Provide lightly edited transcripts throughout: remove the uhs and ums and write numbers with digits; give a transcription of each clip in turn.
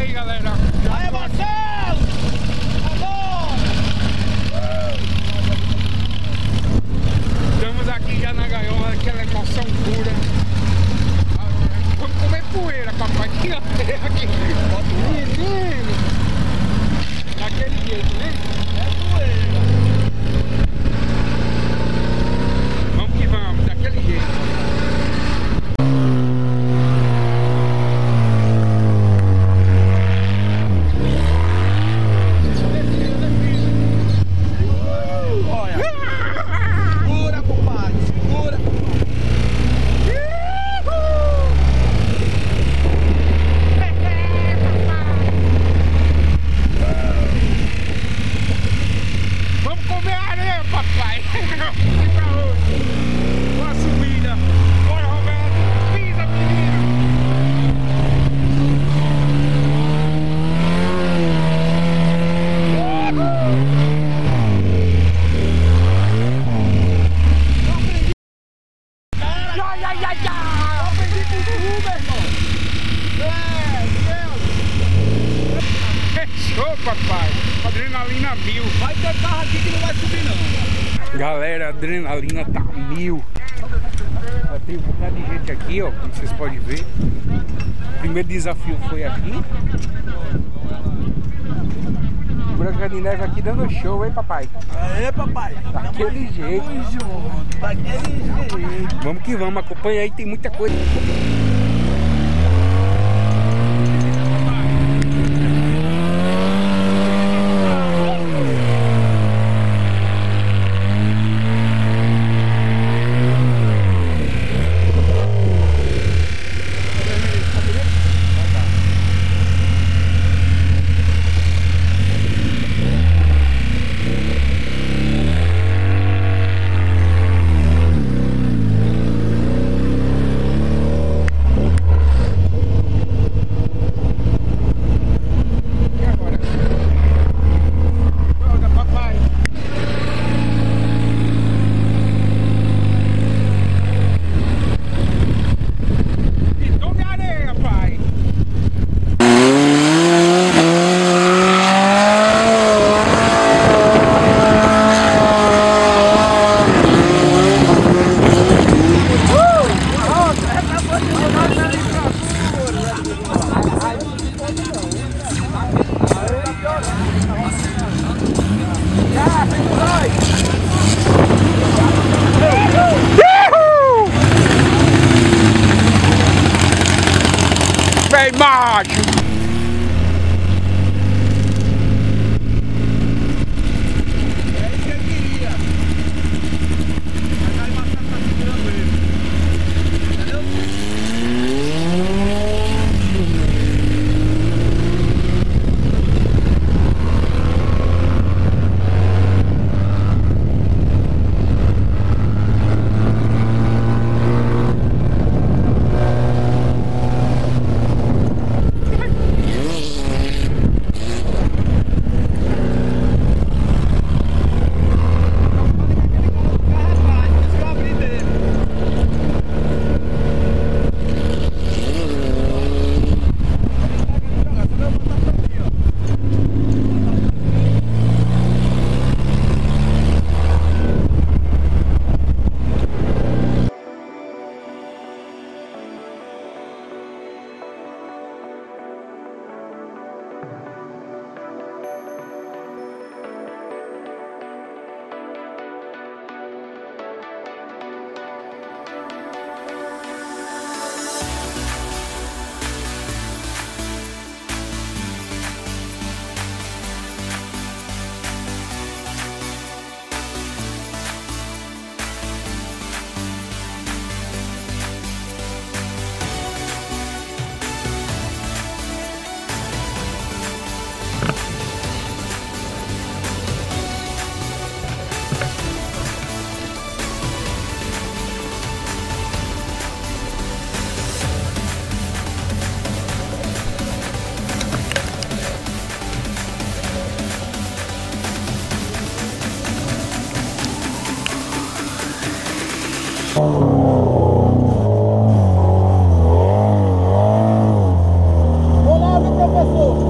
aí, galera. Aí, Marcelo! Estamos aqui já na gaiola, aquela emoção pura. Vamos comer poeira, papai. Aqui. Menino. Daquele jeito, né? É poeira. Vamos que vamos, daquele jeito. Fechou, papai. Adrenalina mil. Vai ter carro aqui que não vai subir, não. Galera, a adrenalina tá mil. Já tem um bocado de gente aqui, ó, como vocês podem ver. O primeiro desafio foi aqui. Branca de Neve aqui dando show, hein, papai? Aê, papai. Daquele jeito. Daquele jeito. Vamos que vamos, acompanha aí, tem muita coisa. Vem, macho! Olá, meu professor.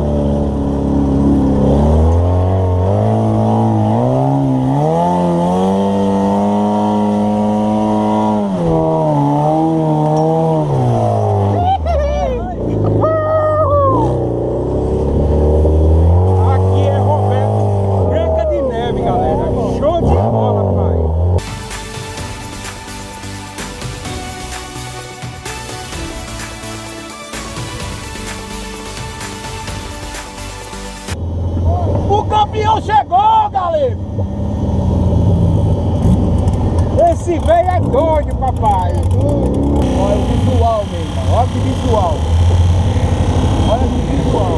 Esse velho é doido, papai. Olha o visual, meu irmão. Olha que visual. Olha que visual.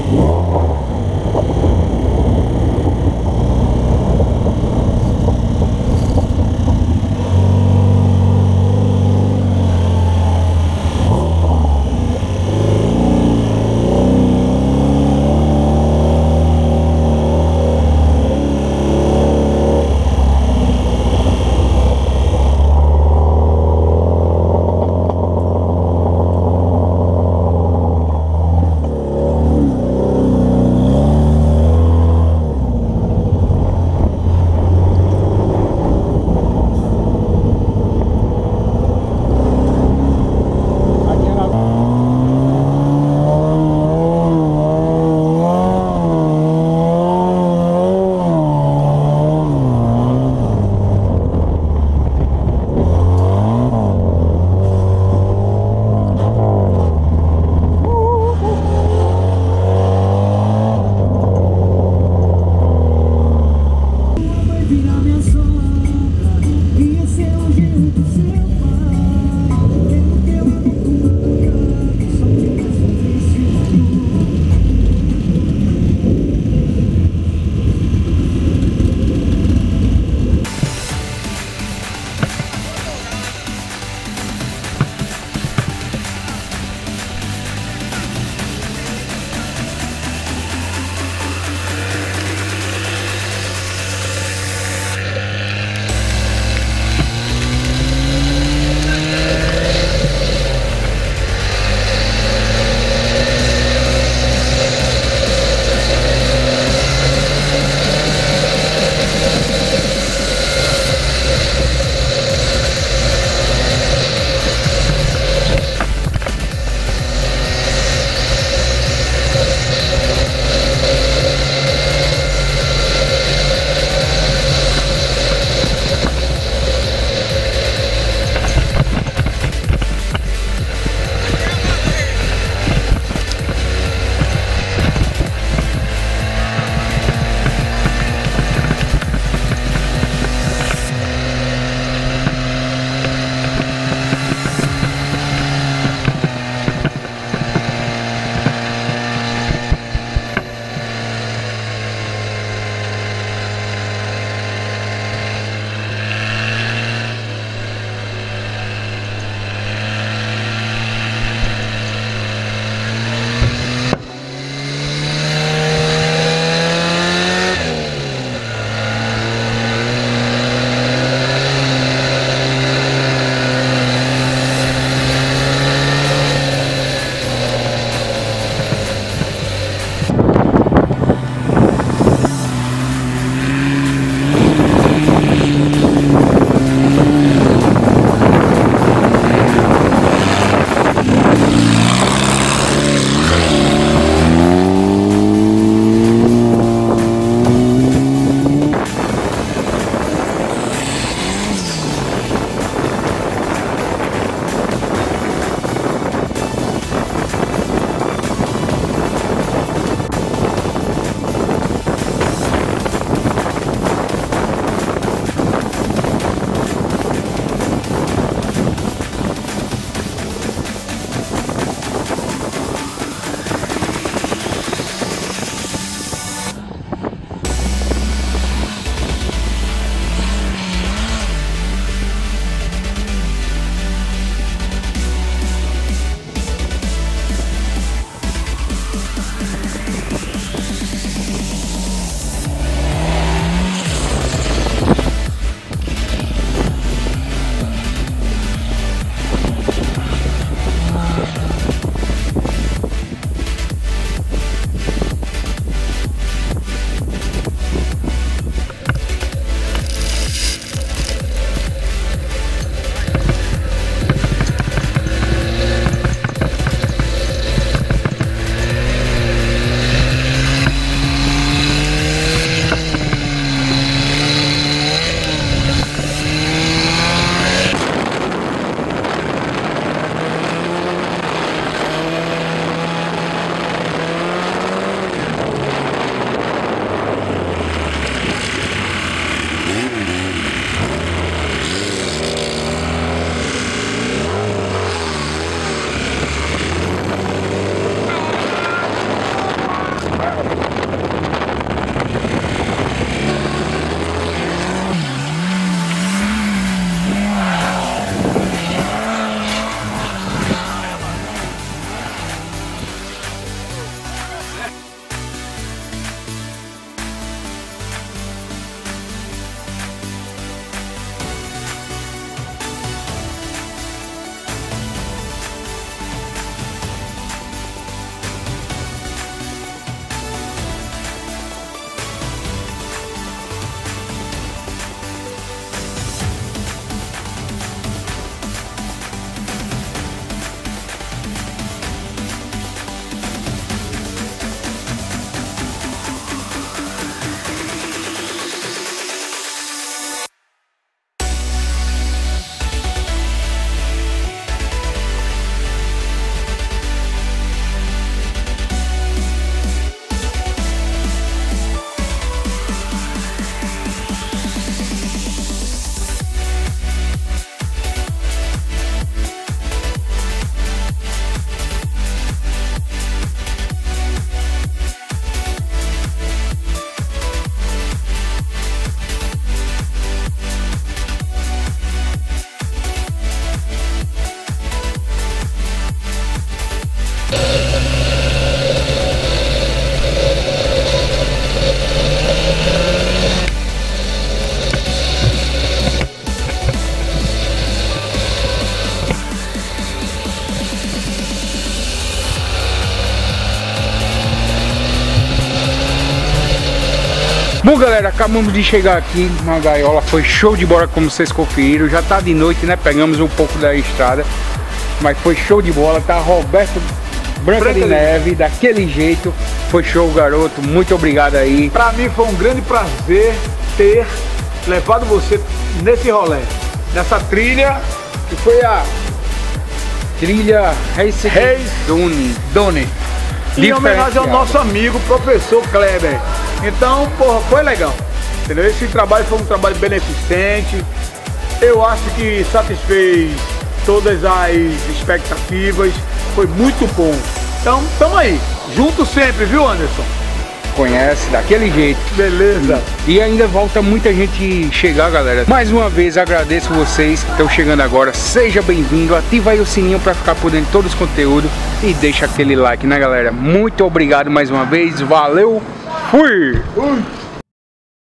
Bom, galera, acabamos de chegar aqui na gaiola, foi show de bola como vocês conferiram. Já tá de noite, né? Pegamos um pouco da estrada, mas foi show de bola. Tá Roberto Branca de Neve, daquele jeito. Foi show, garoto. Muito obrigado aí. Pra mim foi um grande prazer ter levado você nesse rolê, nessa trilha que foi a Trilha Reis Dune. Em homenagem ao nosso amigo, professor Kleber. Então, porra, foi legal. Entendeu? Esse trabalho foi um trabalho beneficente. Eu acho que satisfez todas as expectativas. Foi muito bom. Então, tamo aí. Junto sempre, viu, Anderson? Conhece, daquele jeito. Beleza. E ainda volta muita gente chegar, galera. Mais uma vez agradeço vocês que estão chegando agora. Seja bem-vindo, ativa aí o sininho para ficar por dentro de todos os conteúdos e deixa aquele like, né, galera? Muito obrigado mais uma vez, valeu, fui!